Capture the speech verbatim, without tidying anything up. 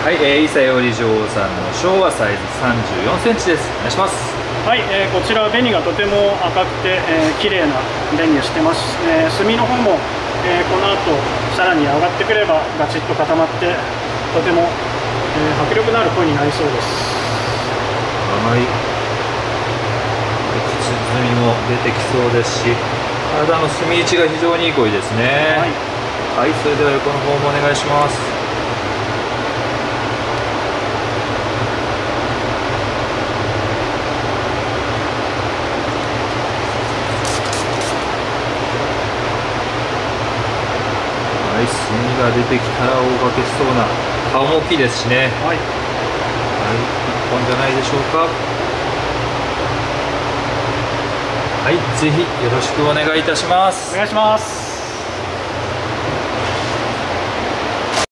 はい、えー、伊佐より女王さんの昭和サイズさんじゅうよんセンチです。お願いします。 はい、えー、こちら紅がとても赤くて、えー、綺麗な紅をしてます。えー、炭の方も、えー、この後さらに上がってくればガチッと固まってとても、えー、迫力のある声になりそうです。 はい、口ずみも出てきそうですし、体の炭位置が非常にいい声ですね。はい、はい、それでは横の方もお願いします。はい、炭が出てきたら大化けしそうな、顔も大きいですしね。はい、はい、いっぽんじゃないでしょうか。はい、ぜひよろしくお願いいたします。 お願いします。